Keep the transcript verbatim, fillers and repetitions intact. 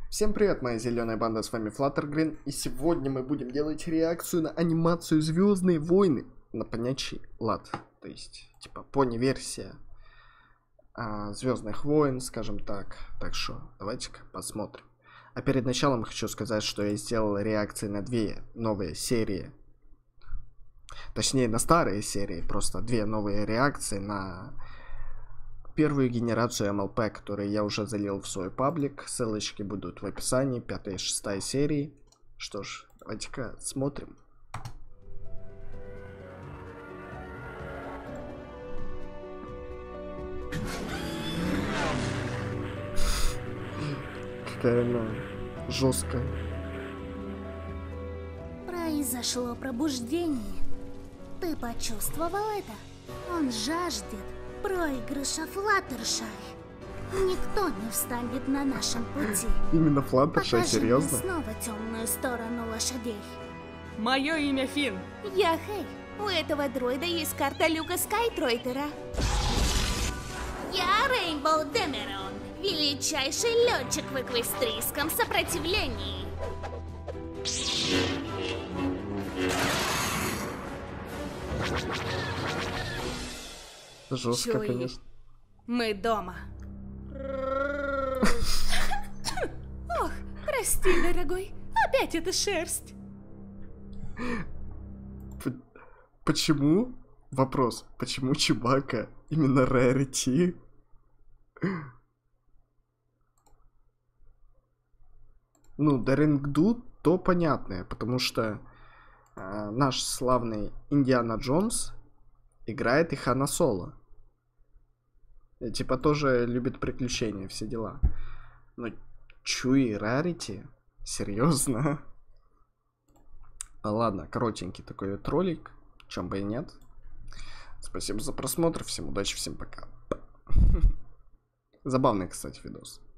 Всем привет, моя зеленая банда, с вами Fluttergreen, и сегодня мы будем делать реакцию на анимацию Звездные войны на понячий лад, то есть типа пони-версия а, Звездных войн, скажем так. Так что давайте-ка посмотрим. А перед началом хочу сказать, что я сделал реакции на две новые серии, точнее на старые серии, просто две новые реакции на первую генерацию эм эл пи, которые я уже залил в свой паблик. Ссылочки будут в описании, пятая и шестая серии. Что ж, давайте-ка смотрим. Какая она жесткая. Произошло пробуждение. Ты почувствовал это? Он жаждет проигрыша Флаттершай. Никто не встанет на нашем пути. Именно Флаттершай, Покажи серьезно? мне снова темную сторону лошадей. Мое имя Финн. Я Хей. У этого дроида есть карта Люка Скайтройтера. Я Рейнбоу Демерон, величайший летчик в эквестрийском сопротивлении. Жестко, Чуй. конечно. Мы дома. Ох, прости, дорогой, опять эта шерсть. П- Почему? Вопрос. Почему Чубака именно Rarity? Ну, Дарингду то понятное, потому что э, наш славный Индиана Джонс играет и Хана Соло. И, типа тоже любит приключения, все дела. Но Чуи Рарити? Серьезно? А ладно, коротенький такой вот ролик, чем бы и нет. Спасибо за просмотр, всем удачи, всем пока. Забавный, кстати, видос.